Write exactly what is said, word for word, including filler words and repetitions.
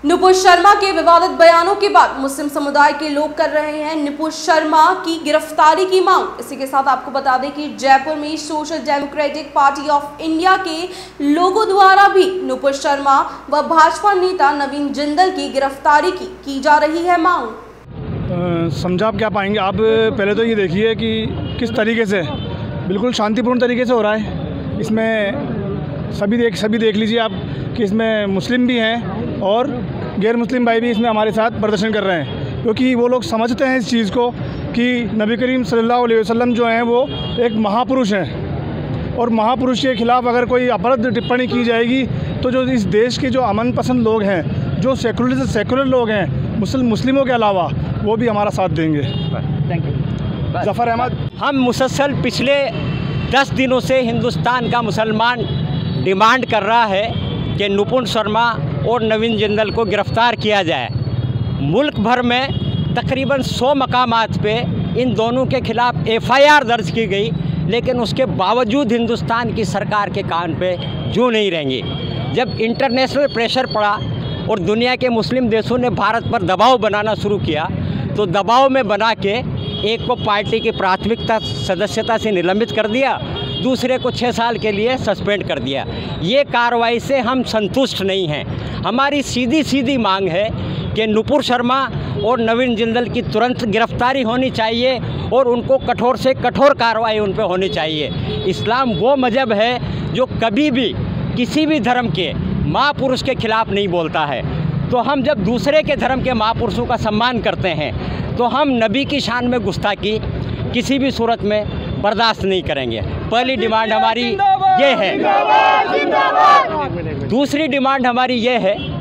नुपुर शर्मा के विवादित बयानों के बाद मुस्लिम समुदाय के लोग कर रहे हैं नुपुर शर्मा की गिरफ्तारी की मांग। इसी के साथ आपको बता दें कि जयपुर में social democratic party of India के लोगों द्वारा भी नुपुर शर्मा व भाजपा नेता नवीन जिंदल की गिरफ्तारी की की जा रही है मांग। समझा आप क्या पाएंगे। आप पहले तो ये देखिए कि किस तरीके से बिल्कुल शांतिपूर्ण तरीके से हो रहा है। इसमें सभी देख सभी देख लीजिए आप कि इसमें मुस्लिम भी हैं और गैर मुस्लिम भाई भी इसमें हमारे साथ प्रदर्शन कर रहे हैं, क्योंकि वो लोग समझते हैं इस चीज़ को कि नबी करीम सल्लल्लाहु अलैहि वसल्लम जो हैं वो एक महापुरुष हैं और महापुरुष के ख़िलाफ़ अगर कोई अपराध टिप्पणी की जाएगी तो जो इस देश के जो अमन पसंद लोग हैं, जो सेकुलर सेकुलर लोग हैं मुस्लिम मुस्लिमों के अलावा, वो भी हमारा साथ देंगे। Thank you. जफ़र अहमद। हम मुसलसल पिछले दस दिनों से हिंदुस्तान का मुसलमान डिमांड कर रहा है कि नुपुर शर्मा और नवीन जिंदल को गिरफ़्तार किया जाए। मुल्क भर में तकरीबन सौ मकामात पे इन दोनों के ख़िलाफ़ एफ आई आर दर्ज की गई, लेकिन उसके बावजूद हिंदुस्तान की सरकार के कान पे जूं नहीं रहेंगी। जब इंटरनेशनल प्रेशर पड़ा और दुनिया के मुस्लिम देशों ने भारत पर दबाव बनाना शुरू किया, तो दबाव में बना के एक को पार्टी की प्राथमिकता सदस्यता से निलंबित कर दिया, दूसरे को छः साल के लिए सस्पेंड कर दिया। ये कार्रवाई से हम संतुष्ट नहीं हैं। हमारी सीधी सीधी मांग है कि नुपुर शर्मा और नवीन जिंदल की तुरंत गिरफ्तारी होनी चाहिए और उनको कठोर से कठोर कार्रवाई उन पर होनी चाहिए। इस्लाम वो मज़हब है जो कभी भी किसी भी धर्म के महापुरुष के ख़िलाफ़ नहीं बोलता है। तो हम जब दूसरे के धर्म के महापुरुषों का सम्मान करते हैं तो हम नबी की शान में गुस्ताखी किसी भी सूरत में बर्दाश्त नहीं करेंगे। पहली डिमांड हमारी ये है। दूसरी डिमांड हमारी ये है